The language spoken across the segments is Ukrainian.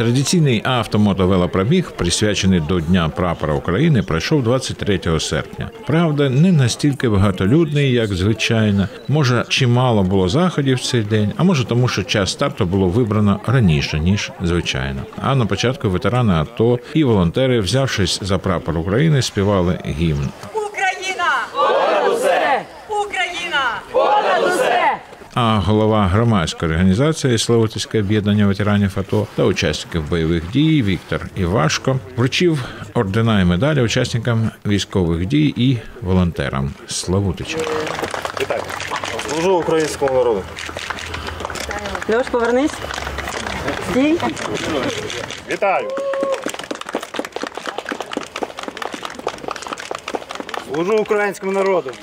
Традиційний автомотовелопробіг, присвячений до Дня прапора України, пройшов 23 серпня. Правда, не настільки багатолюдний, як звичайно. Може, чимало було заходів в цей день, а може тому, що час старту було вибрано раніше, ніж звичайно. А на початку ветерани АТО і волонтери, взявшись за прапор України, співали гімн. Україна! Понад усе! Україна! Понад усе! А голова громадської організації «Славутське об'єднання ветеранів АТО та учасників бойових дій» Віктор Івашко вручив ордена і медалі учасникам військових дій і волонтерам Славутича. Вітаю. Служу українському народу. Льош, повернись. Стій. Вітаю. Служу українському народу.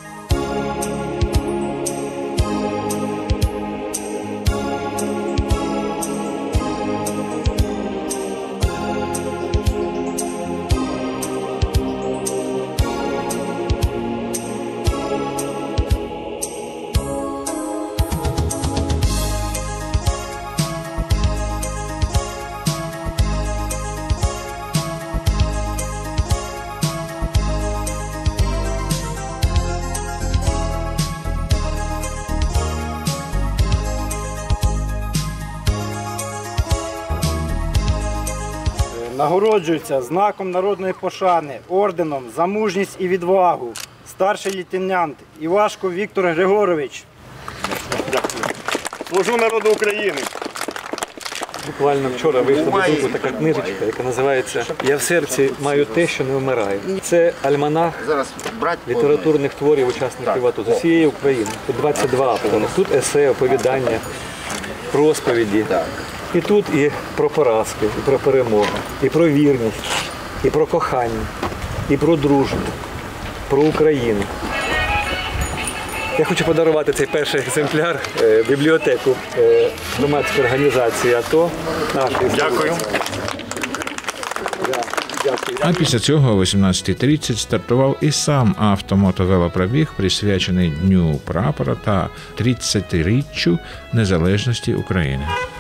Нагороджується знаком народної пошани, орденом за мужність і відвагу старший лейтенант Івашко Віктор Григорович. Дякую. Служу народу України. Буквально вчора вийшла до друку така книжечка, яка називається «Я в серці маю те, що не вмирає». Це альманах літературних творів учасників АТО з усієї України. Тут 22 авторів. Тут есе, оповідання, розповіді. І тут і про поразки, і про перемогу, і про вірність, і про кохання, і про дружбу, про Україну. Я хочу подарувати цей перший екземпляр в бібліотеку громадської організації АТО. Дякую. А після цього о 18:30 стартував і сам автомотовелопробіг, присвячений Дню прапора та 30-річчю незалежності України.